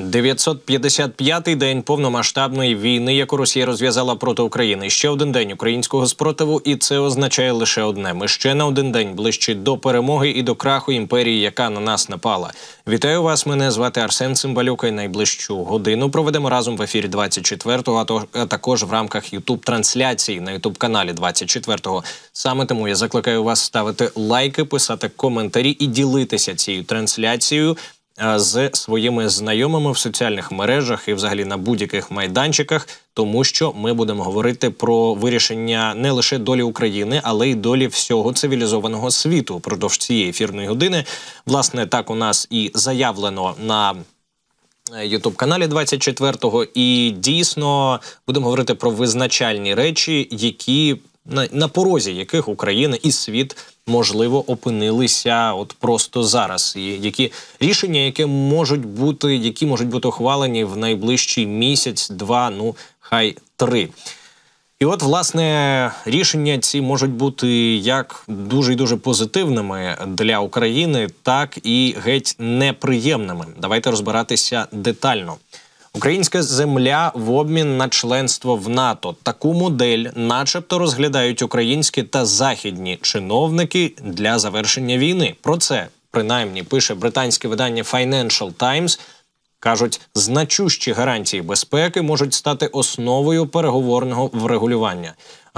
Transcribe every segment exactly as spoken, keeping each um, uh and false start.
дев'ятсот п'ятдесят п'ятий день повномасштабної війни, яку Росія розв'язала проти України. Ще один день українського спротиву, і це означає лише одне. Ми ще на один день ближче до перемоги і до краху імперії, яка на нас напала. Вітаю вас, мене звати Арсен Цимбалюк, і найближчу годину проведемо разом в ефірі двадцять четвертого, а також в рамках ютуб-трансляції на ютуб-каналі двадцять четвертого. Саме тому я закликаю вас ставити лайки, писати коментарі і ділитися цією трансляцією з своїми знайомими в соціальних мережах і взагалі на будь-яких майданчиках, тому що ми будемо говорити про вирішення не лише долі України, але й долі всього цивілізованого світу впродовж цієї ефірної години. Власне, так у нас і заявлено на ютуб-каналі двадцять четвертого, і дійсно будемо говорити про визначальні речі, які на, на порозі яких Україна і світ, можливо, опинилися от просто зараз. І які рішення, які можуть бути, які можуть бути ухвалені в найближчий місяць, два, ну, хай три. І от, власне, рішення ці можуть бути як дуже і дуже позитивними для України, так і геть неприємними. Давайте розбиратися детально. Українська земля в обмін на членство в НАТО. Таку модель начебто розглядають українські та західні чиновники для завершення війни. Про це, принаймні, пише британське видання Financial Times. Кажуть, значущі гарантії безпеки можуть стати основою переговорного врегулювання,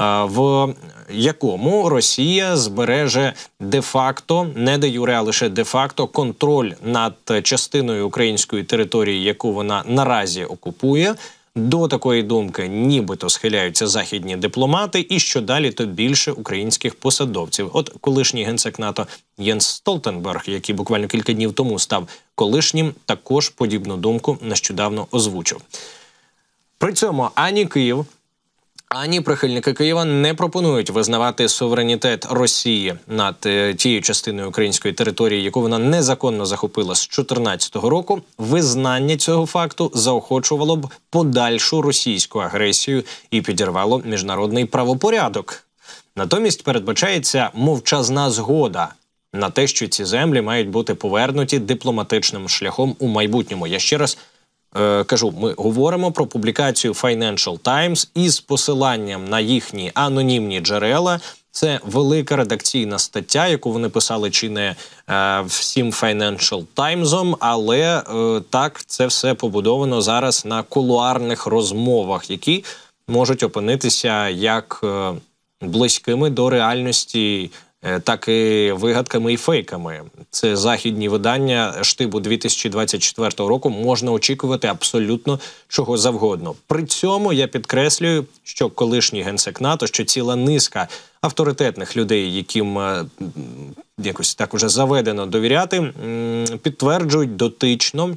в якому Росія збереже де-факто, не де-юре, а лише де-факто контроль над частиною української території, яку вона наразі окупує. До такої думки нібито схиляються західні дипломати, і що далі, то більше українських посадовців. От колишній генсек НАТО Єнс Столтенберг, який буквально кілька днів тому став колишнім, також подібну думку нещодавно озвучив. При цьому ані Київ, ані прихильники Києва не пропонують визнавати суверенітет Росії над е, тією частиною української території, яку вона незаконно захопила з дві тисячі чотирнадцятого року. Визнання цього факту заохочувало б подальшу російську агресію і підірвало міжнародний правопорядок. Натомість передбачається мовчазна згода на те, що ці землі мають бути повернуті дипломатичним шляхом у майбутньому. Я ще раз Е, кажу, ми говоримо про публікацію Financial Times із посиланням на їхні анонімні джерела. Це велика редакційна стаття, яку вони писали чи не е, всім Financial Times, але е, так, це все побудовано зараз на кулуарних розмовах, які можуть опинитися як е, близькими до реальності, так і вигадками і фейками. Це західні видання штибу дві тисячі двадцять четвертого року, можна очікувати абсолютно чого завгодно. При цьому я підкреслюю, що колишній генсек НАТО, що ціла низка авторитетних людей, яким е, якось так уже заведено довіряти, м, підтверджують дотично,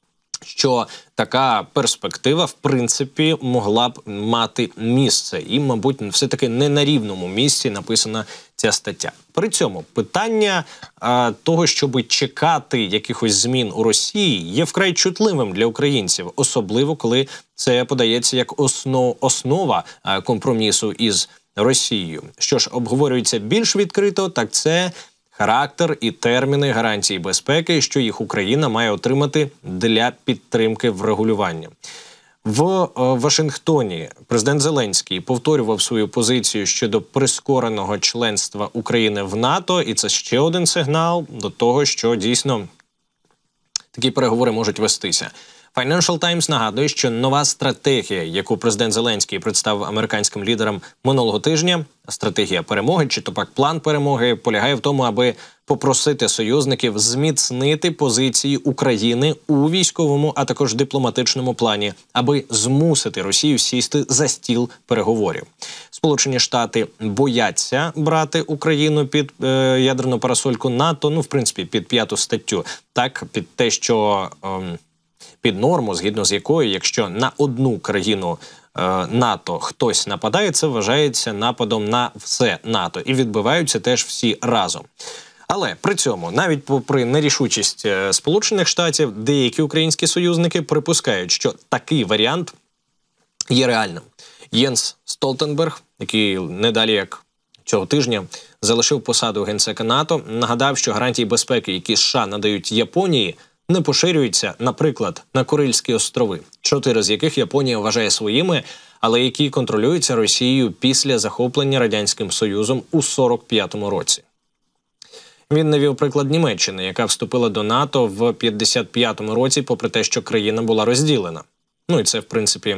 що така перспектива, в принципі, могла б мати місце. І, мабуть, все-таки не на рівному місці написана ця стаття. При цьому питання а, того, щоб чекати якихось змін у Росії, є вкрай чутливим для українців, особливо коли це подається як основ, основа а, компромісу із Росією. Що ж обговорюється більш відкрито, так це характер і терміни гарантії безпеки, що їх Україна має отримати для підтримки врегулювання. В е, Вашингтоні президент Зеленський повторював свою позицію щодо прискореного членства України в НАТО, і це ще один сигнал до того, що дійсно такі переговори можуть вестися. Financial Times нагадує, що нова стратегія, яку президент Зеленський представив американським лідерам минулого тижня, стратегія перемоги, чи то пак план перемоги, полягає в тому, аби попросити союзників зміцнити позиції України у військовому, а також дипломатичному плані, аби змусити Росію сісти за стіл переговорів. Сполучені Штати бояться брати Україну під е, ядерну парасольку НАТО, ну, в принципі, під п'яту статтю, так, під те, що Е, під норму, згідно з якою, якщо на одну країну е, НАТО хтось нападає, це вважається нападом на все НАТО. І відбиваються теж всі разом. Але при цьому, навіть попри нерішучість е, Сполучених Штатів, деякі українські союзники припускають, що такий варіант є реальним. Єнс Столтенберг, який не далі як цього тижня залишив посаду генсека НАТО, нагадав, що гарантії безпеки, які США надають Японії, не поширюються, наприклад, на Курильські острови, чотири з яких Японія вважає своїми, але які контролюються Росією після захоплення Радянським Союзом у сорок п'ятому році. Він навів приклад Німеччини, яка вступила до НАТО в п'ятдесят п'ятому році, попри те, що країна була розділена. Ну і це, в принципі,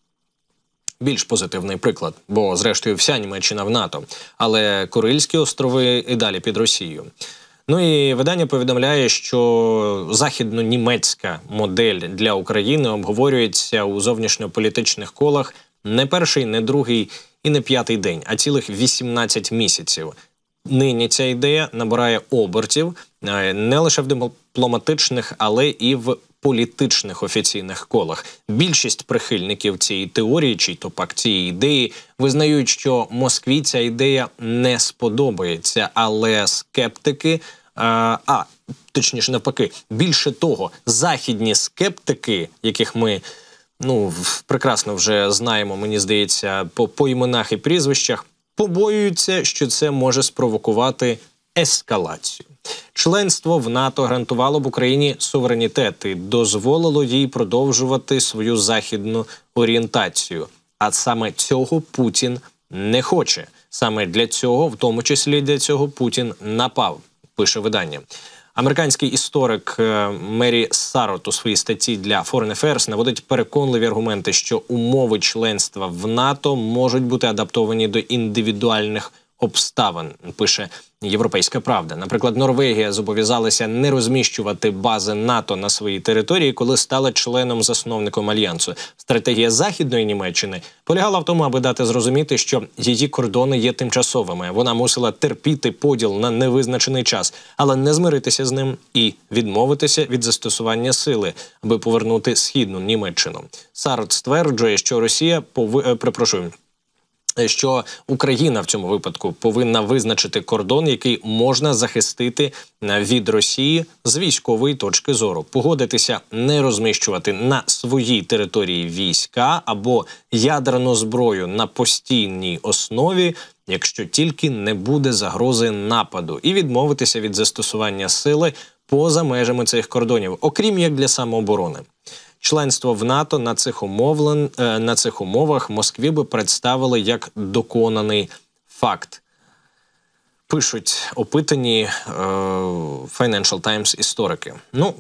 більш позитивний приклад, бо, зрештою, вся Німеччина в НАТО. Але Курильські острови і далі під Росією. Ну і видання повідомляє, що західно-німецька модель для України обговорюється у зовнішньополітичних колах не перший, не другий і не п'ятий день, а цілих вісімнадцять місяців. Нині ця ідея набирає обертів не лише в дипломатичних, але і в політичних офіційних колах. Більшість прихильників цієї теорії, чи то пак цієї ідеї, визнають, що Москві ця ідея не сподобається, але скептики, а, а точніше навпаки, більше того, західні скептики, яких ми ну, прекрасно вже знаємо, мені здається, по, по іменах і прізвищах, побоюються, що це може спровокувати ескалацію. Членство в НАТО гарантувало б Україні суверенітет і дозволило їй продовжувати свою західну орієнтацію. А саме цього Путін не хоче. Саме для цього, в тому числі для цього, Путін напав, пише видання. Американський історик Мері Сарот у своїй статті для Foreign Affairs наводить переконливі аргументи, що умови членства в НАТО можуть бути адаптовані до індивідуальних обставин, пише «Європейська правда». Наприклад, Норвегія зобов'язалася не розміщувати бази НАТО на своїй території, коли стала членом-засновником Альянсу. Стратегія Західної Німеччини полягала в тому, аби дати зрозуміти, що її кордони є тимчасовими. Вона мусила терпіти поділ на невизначений час, але не змиритися з ним і відмовитися від застосування сили, аби повернути Східну Німеччину. Сарот стверджує, що Росія пови... Припрошую, що Україна в цьому випадку повинна визначити кордон, який можна захистити від Росії з військової точки зору. Погодитися не розміщувати на своїй території війська або ядерну зброю на постійній основі, якщо тільки не буде загрози нападу, і відмовитися від застосування сили поза межами цих кордонів, окрім як для самооборони. Членство в НАТО на цих, умовлен, на цих умовах Москві би представили як доконаний факт. Пишуть опитані е, Financial Times історики. Ну,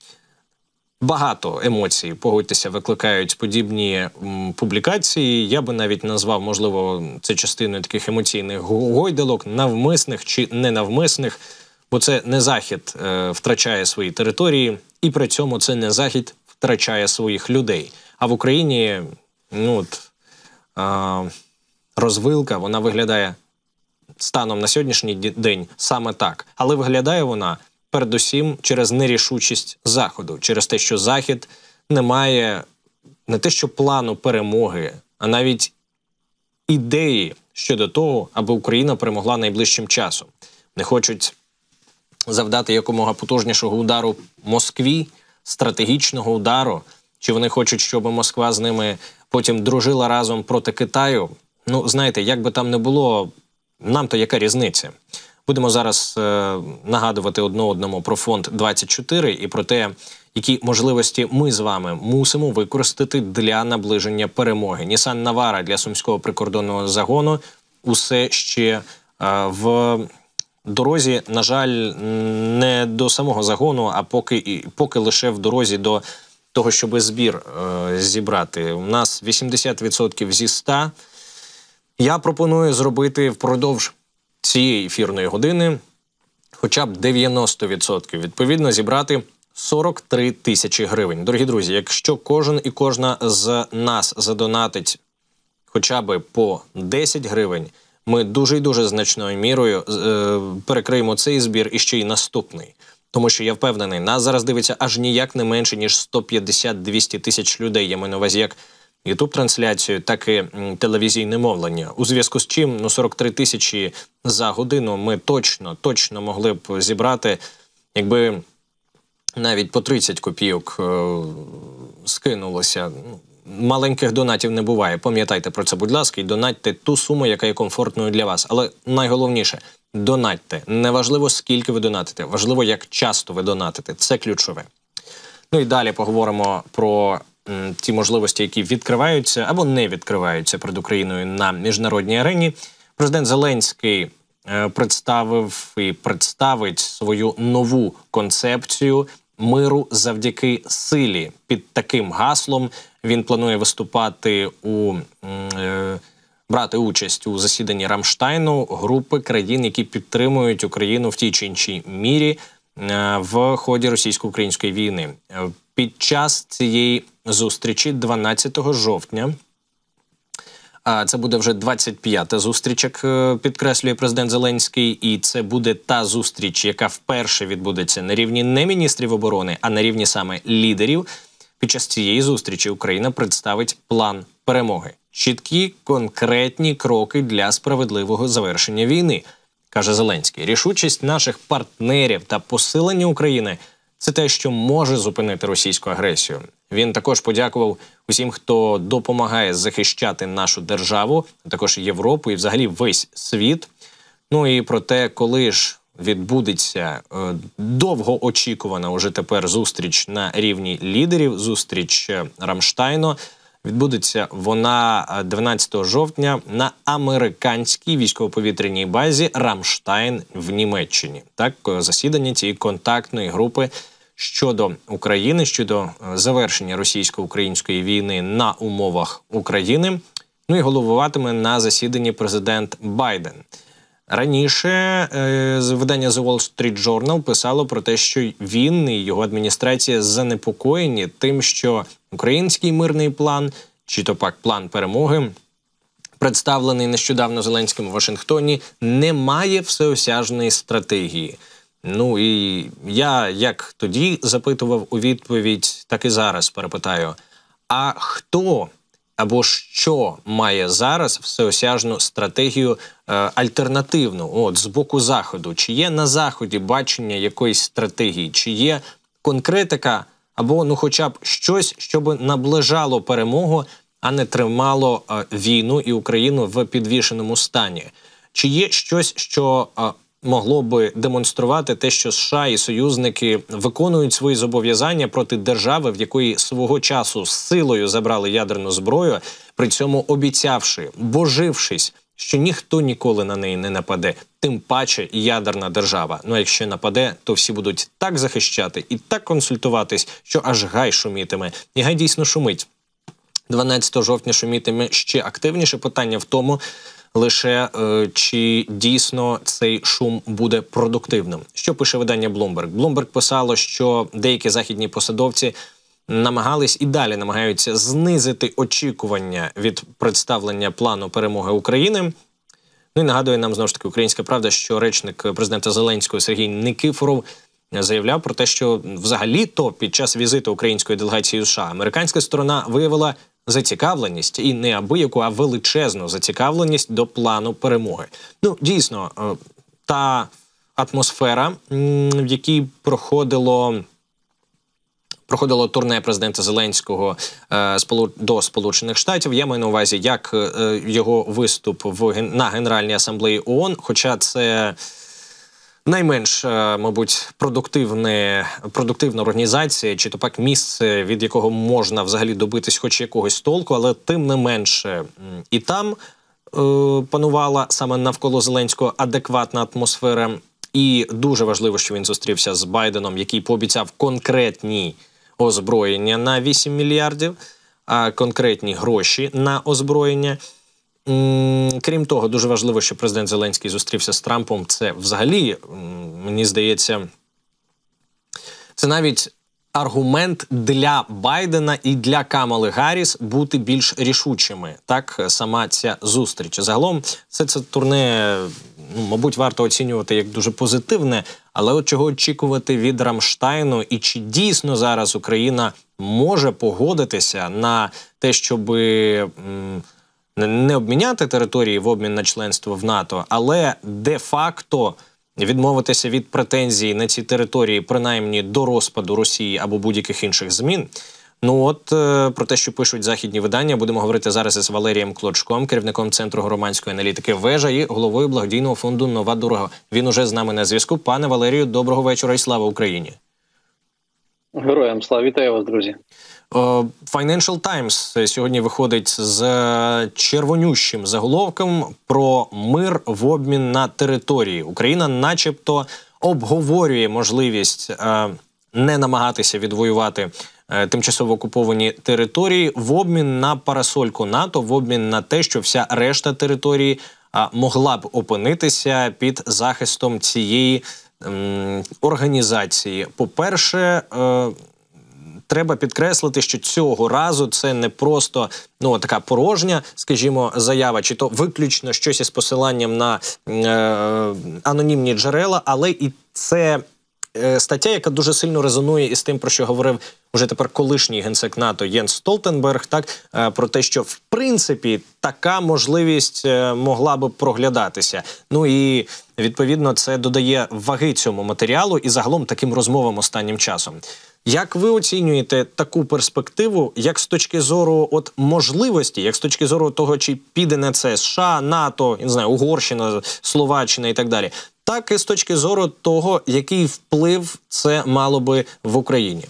багато емоцій, погодьтеся, викликають подібні м, публікації. Я би навіть назвав, можливо, це частиною таких емоційних гойдалок, навмисних чи ненавмисних, бо це не Захід е, втрачає свої території, і при цьому це не Захід втрачає своїх людей. А в Україні ну, от, а, розвилка, вона виглядає станом на сьогоднішній день саме так. Але виглядає вона передусім через нерішучість Заходу, через те, що Захід не має не те, що плану перемоги, а навіть ідеї щодо того, аби Україна перемогла найближчим часом. Не хочуть завдати якомога потужнішого удару Москві, стратегічного удару, чи вони хочуть, щоб Москва з ними потім дружила разом проти Китаю. Ну, знаєте, як би там не було, нам-то яка різниця? Будемо зараз е, нагадувати одне одному про фонд двадцять чотири і про те, які можливості ми з вами мусимо використати для наближення перемоги. Нісан Навара для Сумського прикордонного загону усе ще е, в дорозі, на жаль, не до самого загону, а поки, поки лише в дорозі до того, щоб збір е, зібрати. У нас вісімдесят відсотків зі ста. Я пропоную зробити впродовж цієї ефірної години хоча б дев'яносто відсотків. Відповідно, зібрати сорок три тисячі гривень. Дорогі друзі, якщо кожен і кожна з нас задонатить хоча б по десять гривень, ми дуже і дуже значною мірою е, перекриємо цей збір і ще й наступний. Тому що, я впевнений, нас зараз дивиться аж ніяк не менше, ніж сто п'ятдесят - двісті тисяч людей. Я маю на увазі як ютуб-трансляцію, так і м, телевізійне мовлення. У зв'язку з чим, ну, сорок три тисячі за годину ми точно, точно могли б зібрати, якби навіть по тридцять копійок е, скинулося. Маленьких донатів не буває. Пам'ятайте про це, будь ласка, і донатьте ту суму, яка є комфортною для вас. Але найголовніше – донатьте. Неважливо, скільки ви донатите. Важливо, як часто ви донатите. Це ключове. Ну і далі поговоримо про м, ті можливості, які відкриваються або не відкриваються перед Україною на міжнародній арені. Президент Зеленський е, представив і представить свою нову концепцію миру завдяки силі. Під таким гаслом він планує виступати у е, брати участь у засіданні Рамштайну групи країн, які підтримують Україну в тій чи іншій мірі е, в ході російсько-української війни. Під час цієї зустрічі дванадцятого жовтня, а це буде вже двадцять п'ята зустріч, як підкреслює президент Зеленський, і це буде та зустріч, яка вперше відбудеться на рівні не міністрів оборони, а на рівні саме лідерів. Під час цієї зустрічі Україна представить план перемоги. Чіткі, конкретні кроки для справедливого завершення війни, каже Зеленський. Рішучість наших партнерів та посилення України – це те, що може зупинити російську агресію. Він також подякував усім, хто допомагає захищати нашу державу, а також Європу і взагалі весь світ. Ну і про те, коли ж відбудеться е, довгоочікувана уже тепер зустріч на рівні лідерів, зустріч Рамштайну. Відбудеться вона дванадцятого жовтня на американській військово-повітряній базі Рамштайн в Німеччині. Так, засідання цієї контактної групи щодо України, щодо завершення російсько-української війни на умовах України. Ну і головуватиме на засіданні президент Байден. Раніше е, видання The Wall Street Journal писало про те, що він і його адміністрація занепокоєні тим, що український мирний план, чи то пак план перемоги, представлений нещодавно Зеленським у Вашингтоні, не має всеосяжної стратегії. Ну і я, як тоді запитував у відповідь, так і зараз перепитаю, а хто або що має зараз всеосяжну стратегію е, альтернативну, от, з боку Заходу? Чи є на Заході бачення якоїсь стратегії? Чи є конкретика або, ну, хоча б щось, щоб наближало перемогу, а не тримало е, війну і Україну в підвішеному стані? Чи є щось, що е, могло би демонструвати те, що США і союзники виконують свої зобов'язання проти держави, в якої свого часу з силою забрали ядерну зброю, при цьому обіцявши, божившись, що ніхто ніколи на неї не нападе, тим паче ядерна держава. Ну а якщо нападе, то всі будуть так захищати і так консультуватись, що аж гай шумітиме. І гай дійсно шумить. дванадцятого жовтня шумітиме ще активніше. Питання в тому, лише е, чи дійсно цей шум буде продуктивним. Що пише видання Bloomberg? Bloomberg писало, що деякі західні посадовці намагались і далі намагаються знизити очікування від представлення плану перемоги України. Ну і нагадує нам, знову ж таки, «Українська правда», що речник президента Зеленського Сергій Никифоров заявляв про те, що взагалі-то під час візиту української делегації у США американська сторона виявила зацікавленість, і не абияку, а величезну зацікавленість до плану перемоги. Ну, дійсно, та атмосфера, в якій проходило, проходило турне президента Зеленського до Сполучених Штатів, я маю на увазі як його виступ в, на Генеральній асамблеї ООН, хоча це найменш, мабуть, продуктивне, продуктивна організація, чи то пак місце, від якого можна взагалі добитись хоч якогось толку, але тим не менше і там е, панувала саме навколо Зеленського адекватна атмосфера. І дуже важливо, що він зустрівся з Байденом, який пообіцяв конкретні озброєння на вісім мільярдів, а конкретні гроші на озброєння. Крім того, дуже важливо, що президент Зеленський зустрівся з Трампом. Це взагалі, мені здається, це навіть аргумент для Байдена і для Камали Гарріс бути більш рішучими. Так, сама ця зустріч. Загалом, все це турне, ну, мабуть, варто оцінювати як дуже позитивне, але от чого очікувати від Рамштайну, і чи дійсно зараз Україна може погодитися на те, щоби не обміняти території в обмін на членство в НАТО, але де-факто відмовитися від претензій на ці території, принаймні до розпаду Росії або будь-яких інших змін. Ну от, е, про те, що пишуть західні видання, будемо говорити зараз із Валерієм Клочком, керівником Центру громадської аналітики «Вежа» і головою благодійного фонду «Нова дорога». Він уже з нами на зв'язку. Пане Валерію, доброго вечора і слава Україні! Героям слава, вітаю вас, друзі. Financial Times сьогодні виходить з червонющим заголовком про мир в обмін на території. Україна начебто обговорює можливість не намагатися відвоювати тимчасово окуповані території в обмін на парасольку НАТО, в обмін на те, що вся решта території могла б опинитися під захистом цієї ем, організації. По-перше, е, треба підкреслити, що цього разу це не просто ну така порожня, скажімо, заява, чи то виключно щось із посиланням на е, анонімні джерела, але і це е, стаття, яка дуже сильно резонує із тим, про що говорив уже тепер колишній генсек НАТО Єнс Столтенберг, так, е, про те, що в принципі така можливість е, могла би проглядатися. Ну і відповідно це додає ваги цьому матеріалу і загалом таким розмовам останнім часом. Як ви оцінюєте таку перспективу, як з точки зору от можливості, як з точки зору того, чи піде на це США, НАТО, я не знаю, Угорщина, Словаччина і так далі, так і з точки зору того, який вплив це мало би в Україні?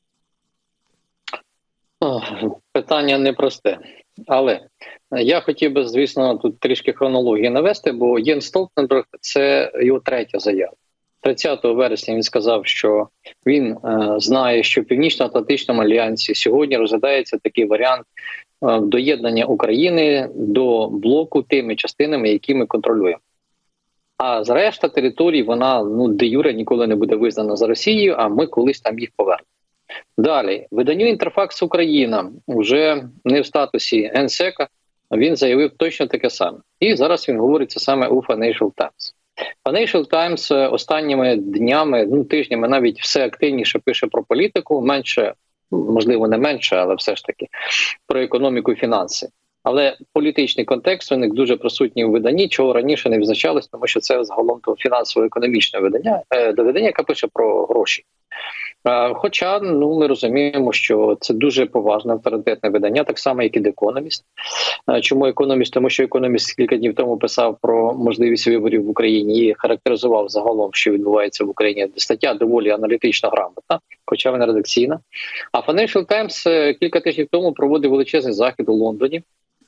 Питання непросте, але я хотів би, звісно, тут трішки хронології навести, бо Єнс Столтенберг – це його третя заява. тридцятого вересня він сказав, що він е, знає, що в Північно-Атлантичному альянсі сьогодні розглядається такий варіант е, доєднання України до блоку тими частинами, які ми контролюємо. А решта територій, вона ну, де юре ніколи не буде визнана за Росією, а ми колись там їх повернемо. Далі, виданню «Інтерфакс Україна» вже не в статусі генсека, він заявив точно таке саме. І зараз він говорить це саме у Financial Times. Financial Times останніми днями, ну тижнями навіть все активніше пише про політику, менше, можливо не менше, але все ж таки, про економіку і фінанси. Але політичний контекст у них дуже присутній у виданні, чого раніше не визначалось, тому що це загалом то фінансово-економічне видання, е, видання, яке пише про гроші. Е, хоча ну, ми розуміємо, що це дуже поважне авторитетне видання, так само, як і The Economist. Е, чому Economist? Тому що Economist кілька днів тому писав про можливість виборів в Україні і характеризував загалом, що відбувається в Україні. Стаття доволі аналітично грамотна, хоча вона редакційна. А Financial Times кілька тижнів тому проводив величезний захід у Лондоні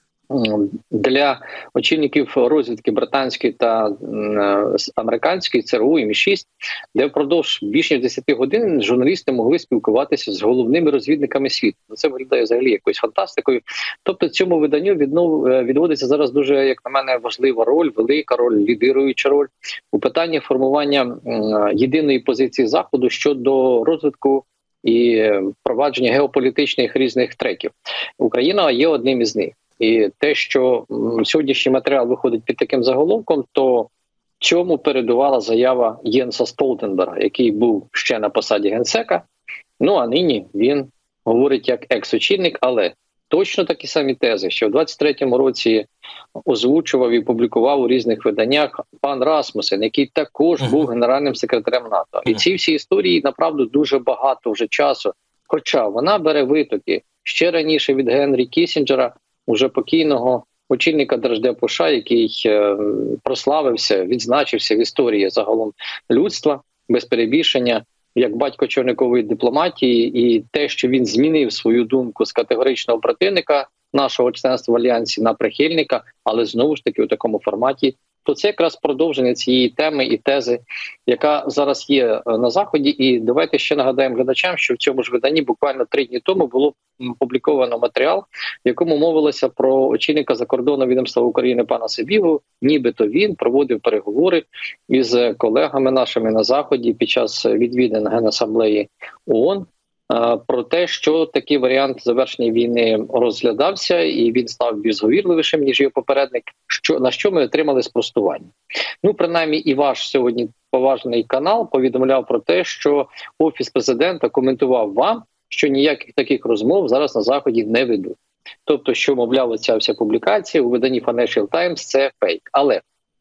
для очільників розвідки британської та е, американської ЦРУ і Мі шість, де впродовж більш ніж десять годин журналісти могли спілкуватися з головними розвідниками світу. Це виглядає взагалі якоюсь фантастикою. Тобто цьому виданню віднов, відводиться зараз дуже, як на мене, важлива роль, велика роль, лідируюча роль у питанні формування е, єдиної позиції Заходу щодо розвитку і впровадження геополітичних різних треків. Україна є одним із них. І те, що сьогоднішній матеріал виходить під таким заголовком, то чому передувала заява Єнса Столтенберга, який був ще на посаді генсека, ну а нині він говорить як екс-очільник, але точно такі самі тези, що в двадцять третьому році озвучував і публікував у різних виданнях пан Расмусен, який також був генеральним секретарем НАТО. І ці всі історії, направду, дуже багато вже часу, хоча вона бере витоки ще раніше від Генрі Кіссінджера, уже покійного очільника Держдепу США, який е, прославився, відзначився в історії загалом людства, без перебільшення, як батько човникової дипломатії, і те, що він змінив свою думку з категоричного противника нашого членства в Альянсі на прихильника, але знову ж таки у такому форматі, то це якраз продовження цієї теми і тези, яка зараз є на Заході. І давайте ще нагадаємо глядачам, що в цьому ж виданні буквально три дні тому було опубліковано матеріал, в якому мовилося про очільника закордонного відомства України пана Сибігу. Нібито він проводив переговори із колегами нашими на Заході під час відвідин Генасамблеї ООН про те, що такий варіант завершення війни розглядався, і він став більш зговірливішим, ніж його попередник, що, на що ми отримали спростування. Ну, принаймні, і ваш сьогодні поважний канал повідомляв про те, що Офіс президента коментував вам, що ніяких таких розмов зараз на Заході не ведуть. Тобто, що, мовляв, ця вся публікація у виданні Financial Times – це фейк. Але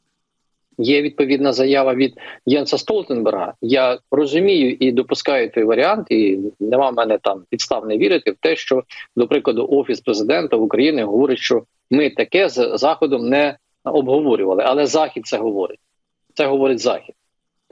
є відповідна заява від Єнса Столтенберга. Я розумію і допускаю той варіант, і нема в мене там підстав не вірити в те, що, до прикладу, Офіс президента України говорить, що ми таке з Заходом не обговорювали. Але Захід це говорить. Це говорить Захід. Тому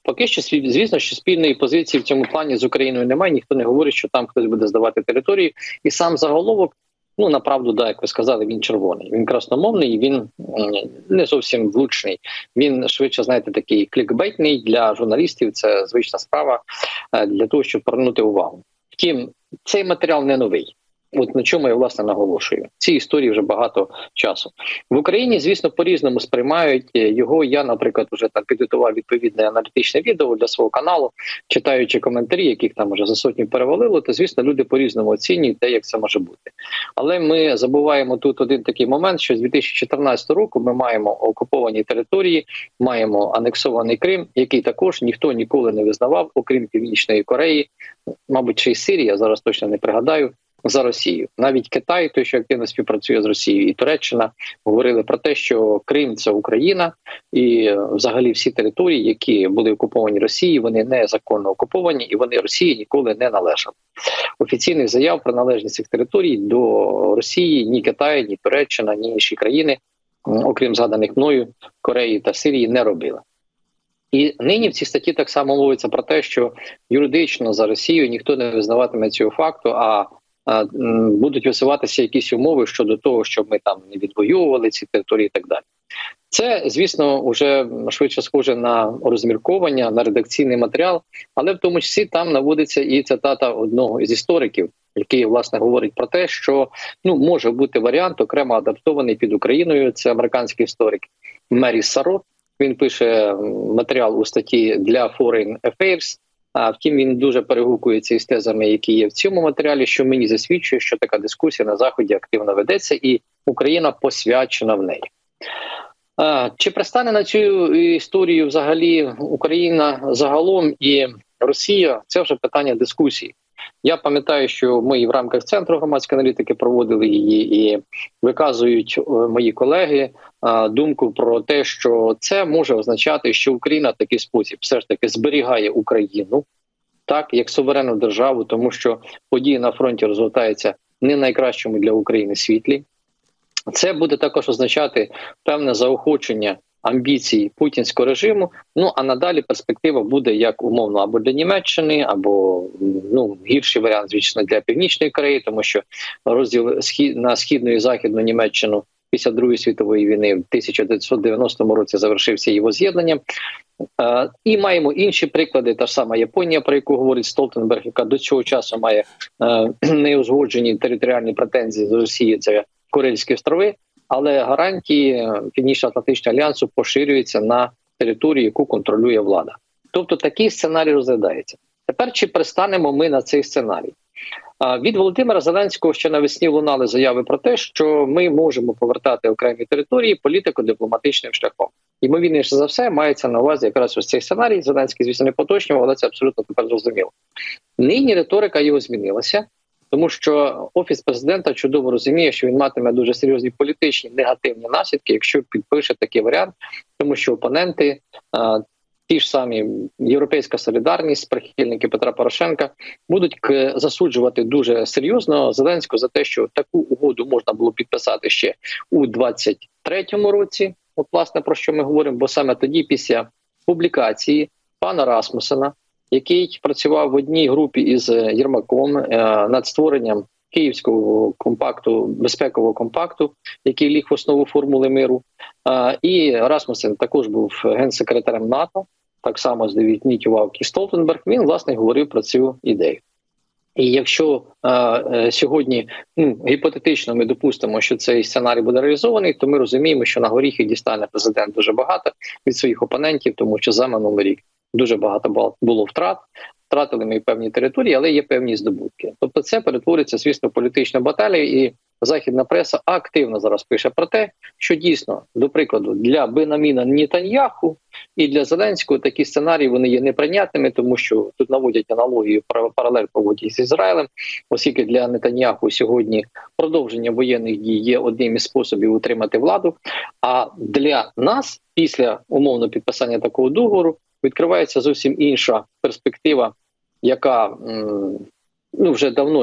Поки що, звісно, що спільної позиції в цьому плані з Україною немає, ніхто не говорить, що там хтось буде здавати території. І сам заголовок, ну, направду, да, як ви сказали, він червоний. Він красномовний, він не зовсім влучний. Він, швидше, знаєте, такий клікбейтний для журналістів, це звична справа для того, щоб привернути увагу. Втім, цей матеріал не новий. От на чому я, власне, наголошую. Ці історії вже багато часу. В Україні, звісно, по-різному сприймають його. Я, наприклад, вже там підготував відповідне аналітичне відео для свого каналу, читаючи коментарі, яких там вже за сотню перевалило, то, звісно, люди по-різному оцінюють те, як це може бути. Але ми забуваємо тут один такий момент, що з дві тисячі чотирнадцятого року ми маємо окуповані території, маємо анексований Крим, який також ніхто ніколи не визнавав, окрім Північної Кореї, мабуть, чи й Сирія, я зараз точно не пригадаю, за Росію. Навіть Китай, той, що активно співпрацює з Росією, і Туреччина говорили про те, що Крим – це Україна, і взагалі всі території, які були окуповані Росією, вони незаконно окуповані, і вони Росії ніколи не належали. Офіційних заяв про належність цих територій до Росії ні Китай, ні Туреччина, ні інші країни, окрім згаданих мною, Кореї та Сирії, не робили. І нині в цій статті так само мовиться про те, що юридично за Росією ніхто не визнаватиме цього факту, а будуть висуватися якісь умови щодо того, щоб ми там не відвоювали ці території і так далі. Це, звісно, вже швидше схоже на розмірковання, на редакційний матеріал, але в тому числі там наводиться і цитата одного із істориків, який, власне, говорить про те, що ну може бути варіант окремо адаптований під Україною. Це американський історик Мері Саро. Він пише матеріал у статті для Foreign Affairs. А втім, він дуже перегукується із тезами, які є в цьому матеріалі, що мені засвідчує, що така дискусія на Заході активно ведеться, і Україна посвячена в неї. А, чи пристане на цю історію взагалі Україна загалом і Росія? Це вже питання дискусії. Я пам'ятаю, що ми і в рамках Центру громадської аналітики проводили її, і виказують мої колеги думку про те, що це може означати, що Україна в такий спосіб все ж таки зберігає Україну, так, як суверенну державу, тому що події на фронті розвертаються не в найкращому для України світлі. Це буде також означати певне заохочення амбіцій путінського режиму, ну а надалі перспектива буде як умовно або для Німеччини, або ну гірший варіант, звісно, для Північної Кореї, тому що розділ схід на східну і західну Німеччину після Другої світової війни в тисяча дев'ятсот дев'яностому році завершився його з'єднанням. Е, і маємо інші приклади, та ж сама Японія, про яку говорить Столтенберг, яка до цього часу має е, неузгоджені територіальні претензії з Росії, це Курильські острови, але гарантії Північно-Атлантичного альянсу поширюються на територію, яку контролює влада. Тобто такий сценарій розглядається. Тепер чи пристанемо ми на цей сценарій? Від Володимира Зеленського ще навесні лунали заяви про те, що ми можемо повертати окремі території політико-дипломатичним шляхом. Ймовірніше за все, мається на увазі якраз ось цей сценарій. Зеленський, звісно, не поточнював, але це абсолютно тепер зрозуміло. Нині риторика його змінилася, тому що Офіс президента чудово розуміє, що він матиме дуже серйозні політичні негативні наслідки, якщо підпише такий варіант, тому що опоненти, ті ж самі Європейська солідарність, прихильники Петра Порошенка, будуть засуджувати дуже серйозно Зеленського за те, що таку угоду можна було підписати ще у двадцять третьому році, от власне про що ми говоримо, бо саме тоді, після публікації пана Расмусена, який працював в одній групі із Єрмаком над створенням Київського компакту, безпекового компакту, який ліг в основу формули миру. І Расмусен також був генсекретарем НАТО, так само здивітнітював і Столтенберг, він, власне, говорив про цю ідею. І якщо е, сьогодні ну, гіпотетично ми допустимо, що цей сценарій буде реалізований, то ми розуміємо, що на горіхи дістане президент дуже багато від своїх опонентів, тому що за минулий рік дуже багато було втрат, втратили ми певні території, але є певні здобутки. Тобто це перетвориться, звісно, в політичну баталію, і західна преса активно зараз пише про те, що дійсно, до прикладу, для Бенаміна Нетаньяху і для Зеленського такі сценарії вони є неприйнятними, тому що тут наводять аналогію, паралель проводять з Ізраїлем, оскільки для Нетаньяху сьогодні продовження воєнних дій є одним із способів утримати владу, а для нас після умовно підписання такого договору відкривається зовсім інша перспектива, яка ну, вже давно, як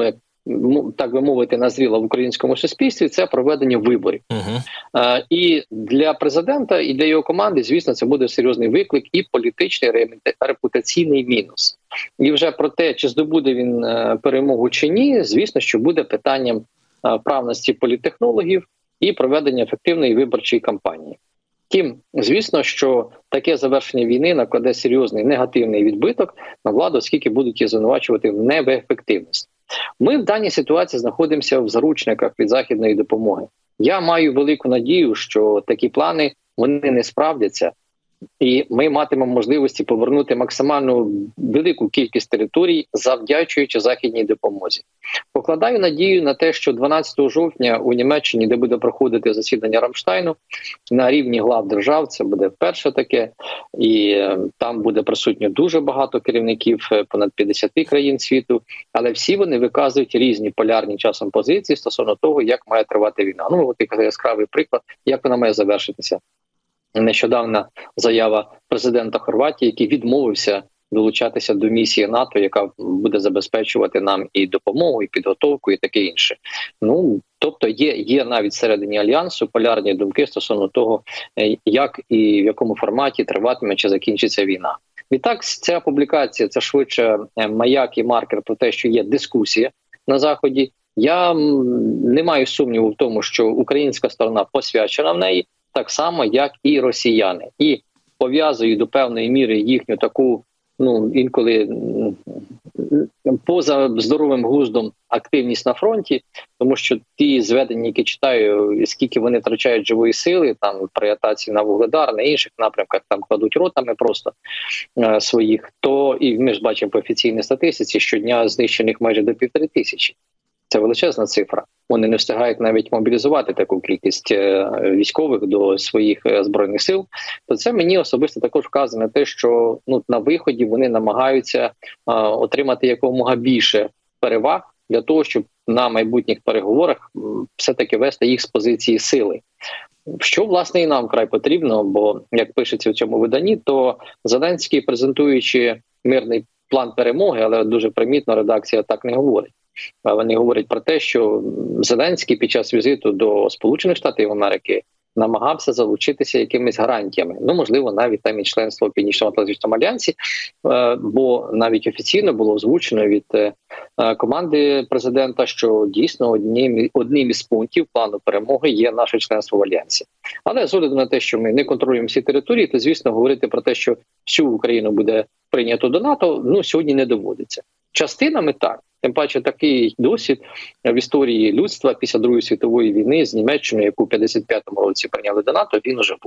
так би мовити, назріла в українському суспільстві, це проведення виборів. Угу. Е, і для президента, і для його команди, звісно, це буде серйозний виклик і політичний, репутаційний мінус. І вже про те, чи здобуде він е, перемогу чи ні, звісно, що буде питанням е, вправності політтехнологів і проведення ефективної виборчої кампанії. Втім, звісно, що таке завершення війни накладе серйозний негативний відбиток на владу, оскільки будуть її звинувачувати в неефективності. Ми в даній ситуації знаходимося в заручниках від західної допомоги. Я маю велику надію, що такі плани вони не справдяться, і ми матимемо можливості повернути максимально велику кількість територій, завдячуючи західній допомозі. Покладаю надію на те, що дванадцятого жовтня у Німеччині, де буде проходити засідання Рамштайну, на рівні глав держав, це буде вперше таке, і там буде присутньо дуже багато керівників понад п'ятдесят країн світу, але всі вони виказують різні полярні часом позиції стосовно того, як має тривати війна. Ну, от такий яскравий приклад, як вона має завершитися. Нещодавна заява президента Хорватії, який відмовився долучатися до місії НАТО, яка буде забезпечувати нам і допомогу, і підготовку, і таке інше. Ну, тобто є, є навіть всередині Альянсу полярні думки стосовно того, як і в якому форматі триватиме чи закінчиться війна. Відтак, ця публікація – це швидше маяк і маркер про те, що є дискусія на Заході. Я не маю сумніву в тому, що українська сторона посвячена в неї, так само, як і росіяни. І пов'язую до певної міри їхню таку, ну, інколи поза здоровим глуздом активність на фронті, тому що ті зведення, які читаю, скільки вони втрачають живої сили, там при атаці на Вугледар, на інших напрямках, там кладуть ротами просто е, своїх, то і ми ж бачимо по офіційній статистиці, щодня знищених майже до півтори тисячі. Це величезна цифра. Вони не встигають навіть мобілізувати таку кількість військових до своїх збройних сил. То це мені особисто також вказує на те, що ну на виході вони намагаються а, отримати якомога більше переваг для того, щоб на майбутніх переговорах все-таки вести їх з позиції сили. Що, власне, і нам вкрай потрібно, бо, як пишеться в цьому виданні, то Зеленський, презентуючи мирний план перемоги, але дуже примітно редакція так не говорить. Вони говорять про те, що Зеленський під час візиту до Сполучених Штатів Америки намагався залучитися якимись гарантіями. Ну, можливо, навіть там і членство в Північно-Атлантичному альянсі, бо навіть офіційно було озвучено від команди президента, що дійсно одним, одним із пунктів плану перемоги є наше членство в альянсі. Але з огляду на те, що ми не контролюємо всі території, то, звісно, говорити про те, що всю Україну буде прийнято до НАТО, ну, сьогодні не доводиться. Частинами так. Тим паче такий досвід в історії людства після Другої світової війни з Німеччиною, яку в п'ятдесят п'ятому році прийняли до НАТО, він уже був.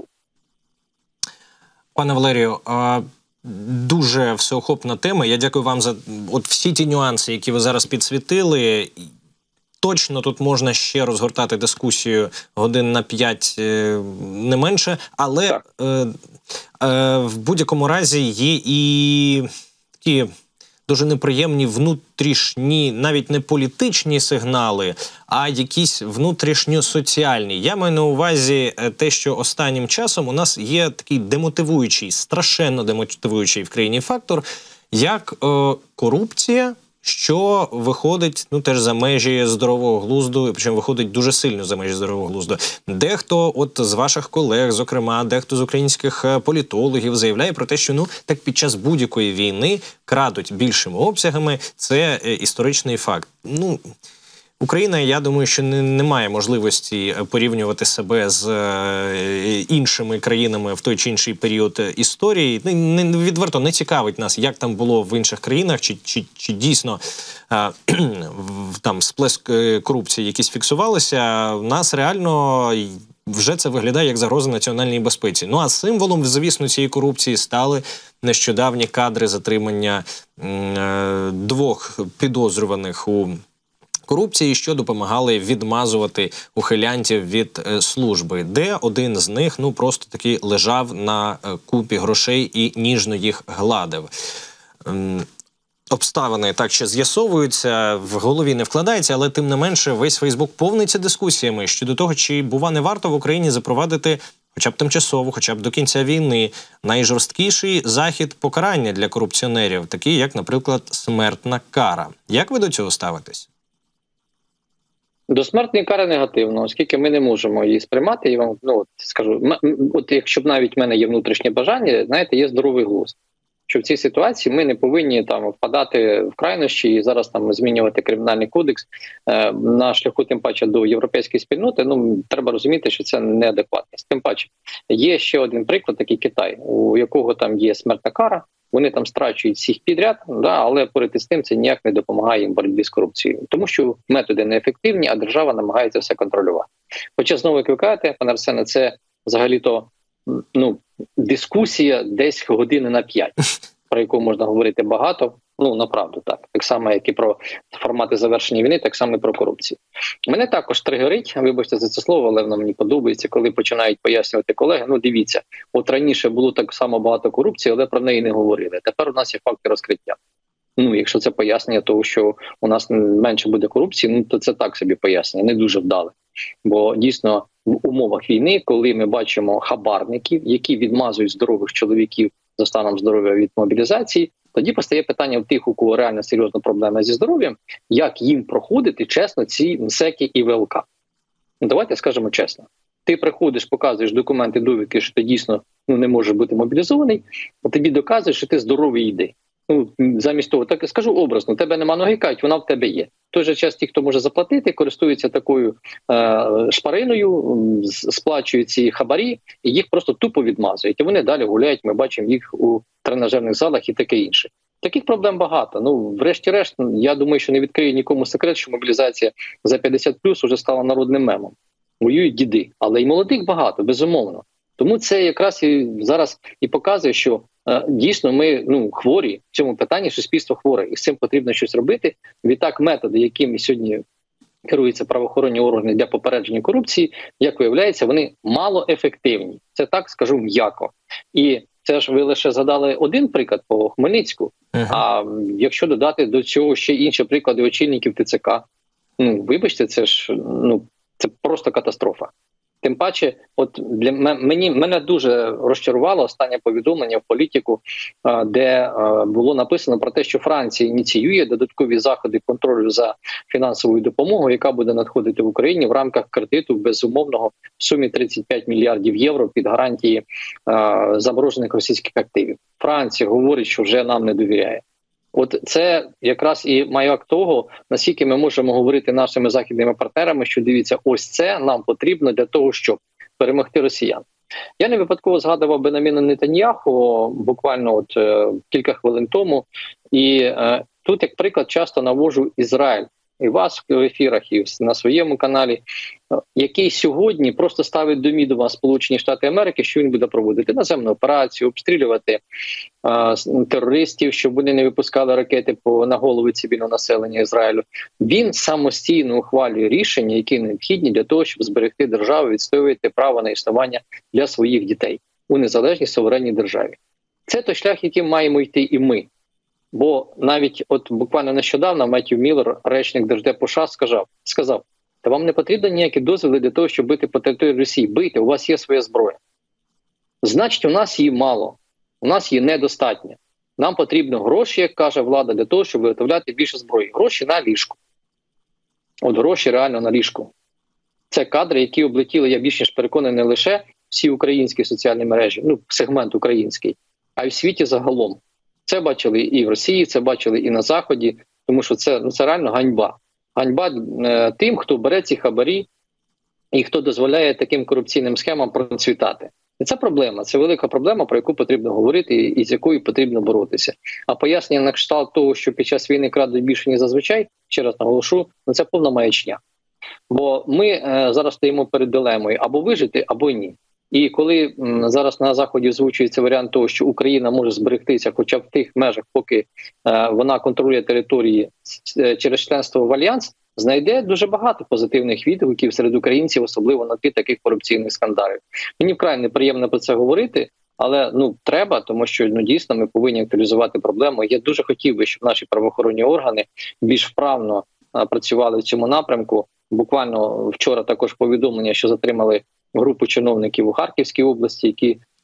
Пане Валерію, дуже всеохопна тема. Я дякую вам за от всі ті нюанси, які ви зараз підсвітили. Точно тут можна ще розгортати дискусію годин на п'ять, не менше, але е, е, в будь-якому разі є і такі дуже неприємні внутрішні, навіть не політичні сигнали, а якісь внутрішньо-соціальні. Я маю на увазі те, що останнім часом у нас є такий демотивуючий, страшенно демотивуючий в країні фактор, як е, корупція, що виходить, ну, теж за межі здорового глузду, причому виходить дуже сильно за межі здорового глузду. Дехто от з ваших колег, зокрема, дехто з українських політологів заявляє про те, що, ну, так під час будь-якої війни крадуть більшими обсягами. Це е, історичний факт. Ну, Україна, я думаю, що не, не має можливості порівнювати себе з е, іншими країнами в той чи інший період історії. Не, не, відверто не цікавить нас, як там було в інших країнах, чи, чи, чи дійсно е, там сплеск корупції якісь фіксувалися. В нас реально вже це виглядає як загроза національній безпеці. Ну а символом, звісно, цієї корупції стали нещодавні кадри затримання е, двох підозрюваних у корупції, що допомагали відмазувати ухилянтів від е, служби, де один з них, ну, просто таки лежав на е, купі грошей і ніжно їх гладив. Ем, обставини так ще з'ясовуються, в голові не вкладається, але тим не менше весь Фейсбук повниться дискусіями щодо того, чи, бува, не варто в Україні запровадити хоча б тимчасово, хоча б до кінця війни, найжорсткіший захід покарання для корупціонерів, такий як, наприклад, смертна кара. Як ви до цього ставитесь? До смертної кари негативно, оскільки ми не можемо її сприймати. І вам ну от скажу, м- от якщо б навіть в мене є внутрішнє бажання, знаєте, є здоровий глузд. Що в цій ситуації ми не повинні там впадати в крайнощі і зараз там змінювати кримінальний кодекс е, на шляху, тим паче до європейської спільноти. Ну треба розуміти, що це неадекватність. Тим паче є ще один приклад, такий Китай, у якого там є смертна кара. Вони там страчують всіх підряд, да, але поряд із тим це ніяк не допомагає їм в боротьбі з корупцією, тому що методи неефективні, а держава намагається все контролювати. Хоча знову як ви кажете, пане Арсене, це взагалі-то ну дискусія десь години на п'ять, про яку можна говорити багато. Ну направду так, так само, як і про формати завершення війни, так само і про корупцію. Мене також тригерить, вибачте за це слово, але воно мені подобається, коли починають пояснювати колеги. Ну дивіться, от раніше було так само багато корупції, але про неї не говорили. Тепер у нас є факти розкриття. Ну, якщо це пояснення того, що у нас менше буде корупції, ну то це так собі пояснення, не дуже вдале. Бо дійсно в умовах війни, коли ми бачимо хабарників, які відмазують здорових чоловіків за станом здоров'я від мобілізації, тоді постає питання в тих, у кого реально серйозна проблема зі здоров'ям, як їм проходити чесно ці МСЕКи і ВЛК. Ну, давайте скажемо чесно. Ти приходиш, показуєш документи, довідки, що ти дійсно ну, не можеш бути мобілізований, а тобі доказуєш, що ти здоровий йди. Ну, замість того, так скажу образно, у тебе нема ноги, кажуть, вона в тебе є. В той же час ті, хто може заплатити, користуються такою е, шпариною, сплачують ці хабарі, і їх просто тупо відмазують. І вони далі гуляють, ми бачимо їх у тренажерних залах і таке інше. Таких проблем багато. Ну, врешті-решт, я думаю, що не відкриє нікому секрет, що мобілізація за п'ятдесят плюс уже стала народним мемом. Воюють діди, але й молодих багато, безумовно. Тому це якраз і зараз і показує, що е, дійсно ми ну хворі в цьому питанні, суспільство хворе, і з цим потрібно щось робити. Відтак, методи, якими сьогодні керуються правоохоронні органи для попередження корупції, як виявляється, вони малоефективні. Це так скажу м'яко. І це ж ви лише згадали один приклад по Хмельницьку. Uh-huh. А якщо додати до цього ще інші приклади очільників ТЦК, ну вибачте, це ж ну це просто катастрофа. Тим паче, от для мені мене дуже розчарувало останнє повідомлення в політику, де було написано про те, що Франція ініціює додаткові заходи контролю за фінансовою допомогою, яка буде надходити в Україні в рамках кредиту безумовного в сумі тридцять п'ять мільярдів євро під гарантії заморожених російських активів. Франція говорить, що вже нам не довіряє. От це якраз і маяк того, наскільки ми можемо говорити нашими західними партнерами, що дивіться, ось це нам потрібно для того, щоб перемогти росіян. Я не випадково згадував Беняміна Нетаньяху буквально от е, кілька хвилин тому, і е, тут як приклад часто навожу Ізраїль. І вас в ефірах, і на своєму каналі, який сьогодні просто ставить до відома Сполучені Штати Америки, що він буде проводити наземну операцію, обстрілювати а, терористів, щоб вони не випускали ракети по на голови цивільного населення Ізраїлю. Він самостійно ухвалює рішення, які необхідні для того, щоб зберегти державу, відстоювати право на існування для своїх дітей у незалежній суверенній державі. Це той шлях, яким маємо йти і ми. Бо навіть от буквально нещодавно Меттью Міллер, речник Держдепу США, сказав, сказав, та вам не потрібно ніякі дозволи для того, щоб бити по території Росії. Бийте, у вас є своя зброя. Значить, у нас її мало, у нас її недостатньо. Нам потрібно гроші, як каже влада, для того, щоб виготовляти більше зброї. Гроші на ліжку. От гроші реально на ліжку. Це кадри, які облетіли, я більш ніж переконаний, не лише всі українські соціальні мережі, ну, сегмент український, а й в світі загалом. Це бачили і в Росії, це бачили і на Заході, тому що це, ну, це реально ганьба. Ганьба е, тим, хто бере ці хабарі і хто дозволяє таким корупційним схемам процвітати. І це проблема, це велика проблема, про яку потрібно говорити і з якою потрібно боротися. А пояснення на кшталт того, що під час війни крадуть більше, ніж зазвичай, ще раз наголошу, ну це повна маячня. Бо ми е, зараз стоїмо перед дилемою або вижити, або ні. І коли м, зараз на Заході озвучується варіант того, що Україна може зберегтися хоча б в тих межах, поки е, вона контролює території е, через членство в Альянс, знайде дуже багато позитивних відгуків серед українців, особливо на тлі таких корупційних скандалів. Мені вкрай неприємно про це говорити, але ну треба, тому що ну дійсно ми повинні актуалізувати проблему. Я дуже хотів би, щоб наші правоохоронні органи більш вправно е, працювали в цьому напрямку. Буквально вчора також повідомлення, що затримали групу чиновників у Харківській області, які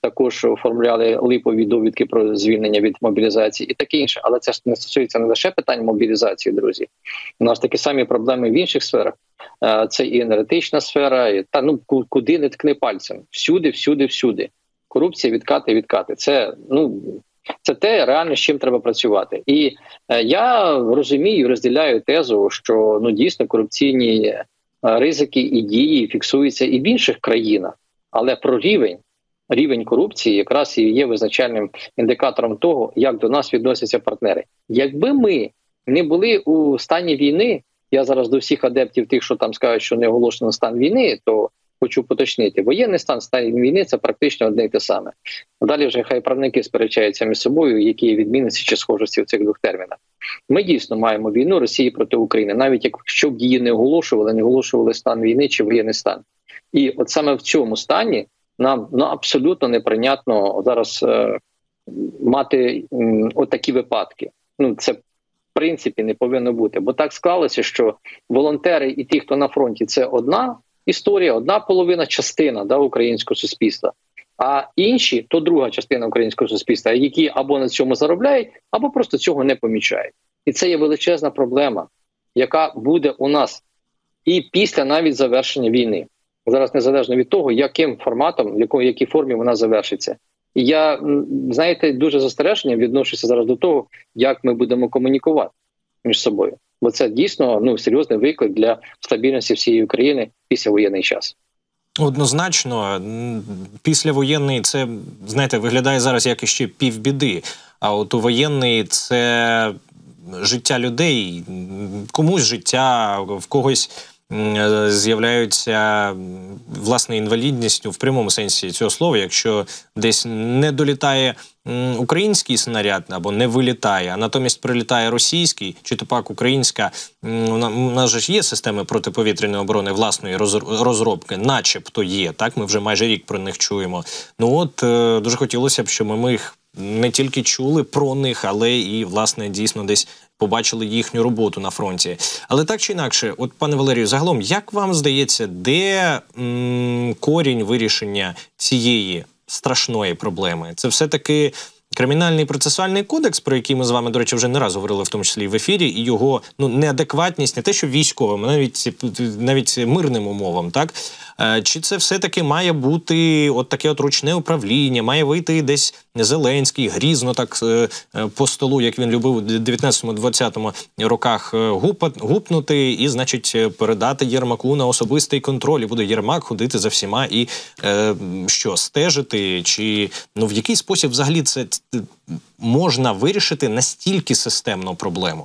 також оформляли липові довідки про звільнення від мобілізації і таке інше. Але це ж не стосується не лише питань мобілізації, друзі. У нас такі самі проблеми в інших сферах. Це і енергетична сфера, і, та ну куди не ткни пальцем. Всюди, всюди, всюди. Корупція, відкати, відкати. Це, ну, це те реально, з чим треба працювати. І е, я розумію, розділяю тезу, що ну дійсно корупційні е, ризики і дії фіксуються і в інших країнах. Але про рівень, рівень корупції якраз і є визначальним індикатором того, як до нас відносяться партнери. Якби ми не були у стані війни, я зараз до всіх адептів тих, що там скажуть, що не оголошено стан війни, то хочу поточнити. Воєнний стан, стан війни – це практично одне й те саме. Далі вже хай правники сперечаються між собою, які є відмінності чи схожості в цих двох термінах. Ми дійсно маємо війну Росії проти України, навіть якщо б її не оголошували, не оголошували стан війни чи воєнний стан. І от саме в цьому стані нам ну, абсолютно неприйнятно зараз е, мати м, отакі випадки. Ну, це в принципі не повинно бути. Бо так склалося, що волонтери і ті, хто на фронті – це одна історія, одна половина, частина да, українського суспільства. А інші – то друга частина українського суспільства, які або на цьому заробляють, або просто цього не помічають. І це є величезна проблема, яка буде у нас і після навіть завершення війни. Зараз незалежно від того, яким форматом, в якій, якій формі вона завершиться. І я, знаєте, дуже застереженням відношуся зараз до того, як ми будемо комунікувати між собою. Бо це дійсно ну, серйозний виклик для стабільності всієї України післявоєнний час. Однозначно, післявоєнний це, знаєте, виглядає зараз як іще півбіди. А от у воєнний це життя людей, комусь життя, в когось з'являються власне інвалідністю в прямому сенсі цього слова, якщо десь не долітає український снаряд або не вилітає, а натомість прилітає російський, чи то пак українська. У нас же ж є системи протиповітряної оборони власної розробки, начебто є, так? Ми вже майже рік про них чуємо. Ну от, дуже хотілося б, щоб ми їх не тільки чули про них, але і, власне, дійсно десь побачили їхню роботу на фронті. Але так чи інакше, от, пане Валерію, загалом, як вам здається, де м, корінь вирішення цієї страшної проблеми? Це все-таки Кримінальний процесуальний кодекс, про який ми з вами, до речі, вже не раз говорили, в тому числі і в ефірі, і його ну, неадекватність, не те, що військовим, а навіть, навіть мирним умовам, так? Чи це все-таки має бути от таке от ручне управління, має вийти десь Зеленський, грізно так по столу, як він любив у дев'ятнадцятому-двадцятому роках, гупнути і, значить, передати Єрмаку на особистий контроль, і буде Єрмак ходити за всіма і е, що, стежити, чи ну, в який спосіб взагалі це можна вирішити настільки системну проблему?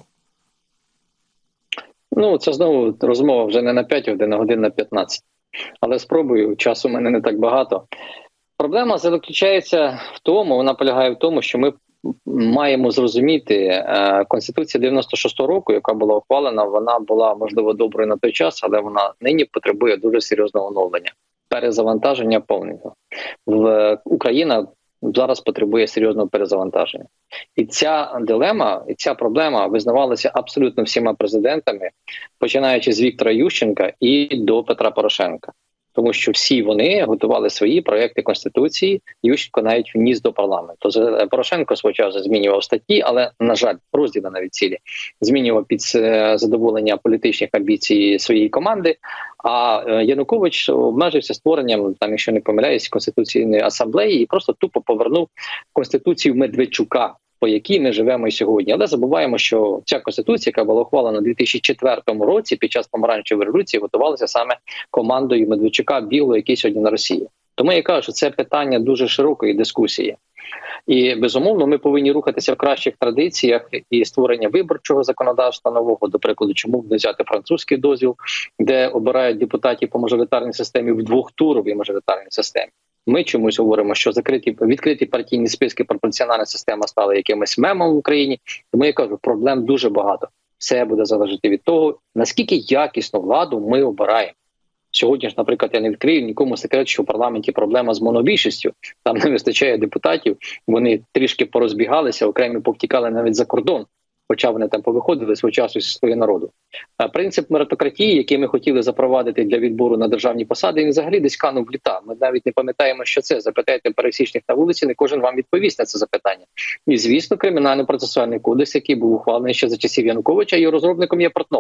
Ну, це знову розмова вже не на п'ять годин, а годин на п'ятнадцять. Але спробую, часу в мене не так багато. Проблема заключається в тому, вона полягає в тому, що ми маємо зрозуміти, Конституція дев'яносто шостого року, яка була ухвалена, вона була, можливо, доброю на той час, але вона нині потребує дуже серйозного оновлення, перезавантаження повного. В Україна зараз потребує серйозного перезавантаження. І ця дилема, і ця проблема визнавалася абсолютно всіма президентами, починаючи з Віктора Ющенка і до Петра Порошенка. Тому що всі вони готували свої проекти Конституції, Ющенко навіть вніс до парламенту. Порошенко свого часу змінював статті, але, на жаль, розділи навіть цілі, змінював під задоволення політичних амбіцій своєї команди, а Янукович обмежився створенням, там, якщо не помиляюсь, Конституційної асамблеї і просто тупо повернув Конституцію Медведчука, по якій ми живемо і сьогодні. Але забуваємо, що ця Конституція, яка була ухвалена у дві тисячі четвертому році під час помаранчевої революції, готувалася саме командою Медведчука Білого, який сьогодні на Росії. Тому я кажу, що це питання дуже широкої дискусії. І, безумовно, ми повинні рухатися в кращих традиціях і створення виборчого законодавства нового, до прикладу, чому не взяти французький дозвіл, де обирають депутатів по мажоритарній системі в двохтуровій мажоритарній системі. Ми чомусь говоримо, що закриті, відкриті партійні списки, пропорціональна система стала якимось мемом в Україні. Тому я кажу, проблем дуже багато. Все буде залежати від того, наскільки якісну владу ми обираємо. Сьогодні ж, наприклад, я не відкрию нікому секрет, що в парламенті проблема з монобільшістю. Там не вистачає депутатів, вони трішки порозбігалися, окремі повтікали навіть за кордон. хоча вони там повиходили свого часу зі свого народу. А принцип меритократії, який ми хотіли запровадити для відбору на державні посади, він взагалі десь канув в літа. Ми навіть не пам'ятаємо, що це. Запитайте пересічних на вулиці, не кожен вам відповість на це запитання. І, звісно, кримінально-процесуальний кодекс, який був ухвалений ще за часів Януковича, його розробником є Портнов.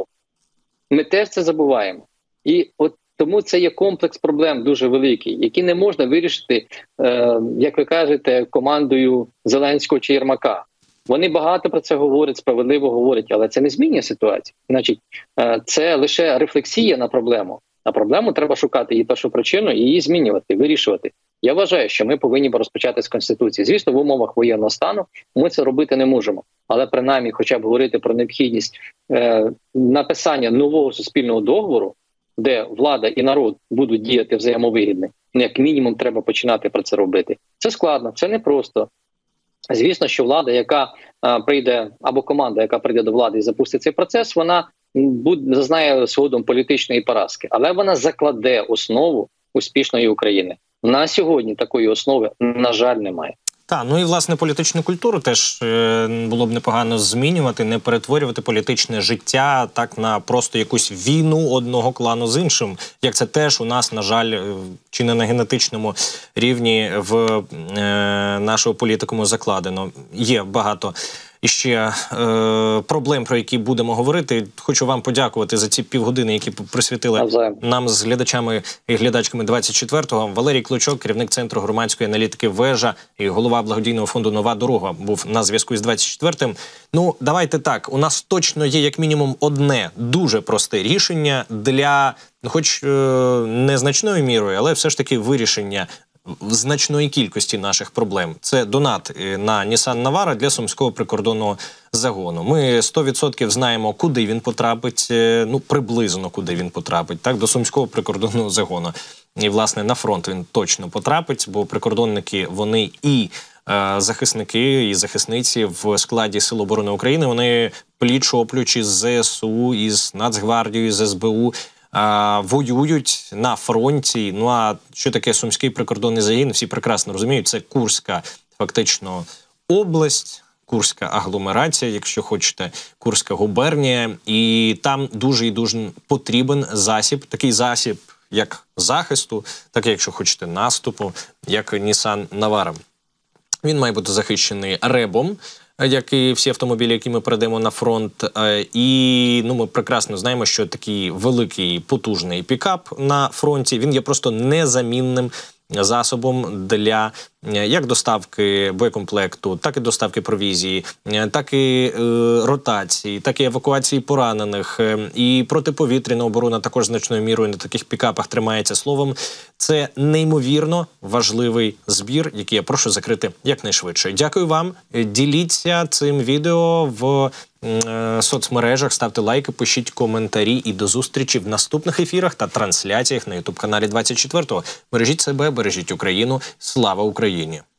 Ми теж це забуваємо. І от тому це є комплекс проблем дуже великий, які не можна вирішити, е, як ви кажете, командою Зеленського чи Єрмака. Вони багато про це говорять, справедливо говорять, але це не змінює ситуацію. Значить, е, це лише рефлексія на проблему. На проблему треба шукати її першу причину і її змінювати, вирішувати. Я вважаю, що ми повинні розпочати з Конституції. Звісно, в умовах воєнного стану ми це робити не можемо. Але принаймні хоча б говорити про необхідність е, написання нового суспільного договору, де влада і народ будуть діяти взаємовигідно, як мінімум треба починати про це робити. Це складно, це непросто. Звісно, що влада, яка а, прийде, або команда, яка прийде до влади і запустить цей процес, вона буде, зазнає згодом політичної поразки. Але вона закладе основу успішної України. На сьогодні такої основи, на жаль, немає. Так, ну і власне політичну культуру теж е, було б непогано змінювати, не перетворювати політичне життя так на просто якусь війну одного клану з іншим, як це теж у нас, на жаль, е, чи не на генетичному рівні в е, нашого політикуму закладено. Є багато іще е, проблем, про які будемо говорити. Хочу вам подякувати за ці півгодини, які присвятили Навзаєм. нам з глядачами і глядачками двадцять четвертого. Валерій Клочок, керівник Центру громадської аналітики «Вежа» і голова благодійного фонду «Нова дорога» був на зв'язку із двадцять четвертим. Ну, давайте так, у нас точно є як мінімум одне дуже просте рішення для, ну, хоч е, незначною мірою, але все ж таки вирішення значної кількості наших проблем. Це донат на Nissan Navara для Сумського прикордонного загону. Ми сто відсотків знаємо, куди він потрапить, ну, приблизно куди він потрапить, так, до Сумського прикордонного загону. І, власне, на фронт він точно потрапить, бо прикордонники, вони і е, захисники, і захисниці в складі Сил оборони України, вони пліч-опліч із зе ес у, із Нацгвардією, з ес бе у, А, воюють на фронті. Ну а що таке Сумський прикордонний загін? Всі прекрасно розуміють. Це Курська, фактично, область, Курська агломерація, якщо хочете, Курська губернія. І там дуже і дуже потрібен засіб, такий засіб, як захисту, так, якщо хочете, наступу, як Nissan Navara. Він має бути захищений ребом, як і всі автомобілі, які ми передаємо на фронт. І ну, ми прекрасно знаємо, що такий великий, потужний пікап на фронті, він є просто незамінним засобом для як доставки боєкомплекту, так і доставки провізії, так і е, ротації, так і евакуації поранених, і протиповітряна оборона також значною мірою на таких пікапах тримається. Словом, це неймовірно важливий збір, який я прошу закрити якнайшвидше. Дякую вам. Діліться цим відео в е, соцмережах, ставте лайки, пишіть коментарі і до зустрічі в наступних ефірах та трансляціях на ютуб-каналі двадцять четвертого. Бережіть себе, бережіть Україну. Слава Україні!